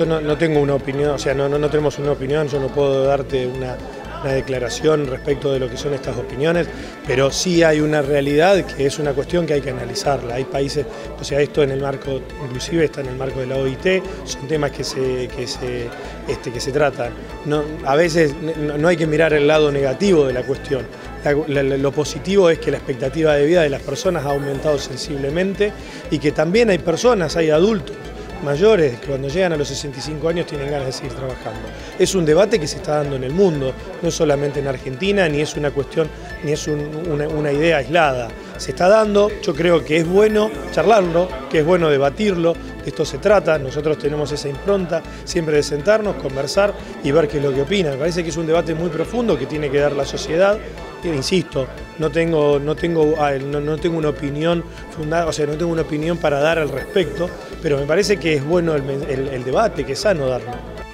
Yo no tengo una opinión, o sea, no tenemos una opinión, yo no puedo darte una declaración respecto de lo que son estas opiniones, pero sí hay una realidad que es una cuestión que hay que analizarla. Hay países, o sea, esto en el marco, inclusive está en el marco de la OIT, son temas que se tratan. A veces no hay que mirar el lado negativo de la cuestión. Lo positivo es que la expectativa de vida de las personas ha aumentado sensiblemente y que también hay personas, hay adultos mayores que cuando llegan a los 65 años tienen ganas de seguir trabajando. Es un debate que se está dando en el mundo, no solamente en Argentina, ni es una cuestión, ni es una idea aislada. Se está dando, yo creo que es bueno charlarlo, que es bueno debatirlo, de esto se trata, nosotros tenemos esa impronta siempre de sentarnos, conversar y ver qué es lo que opinan. Me parece que es un debate muy profundo que tiene que dar la sociedad. Insisto, no tengo una opinión fundada, o sea, no tengo una opinión para dar al respecto, pero me parece que es bueno el debate, que es sano darlo.